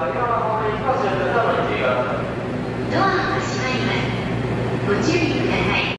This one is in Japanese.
ドアが閉まります。ご注意ください。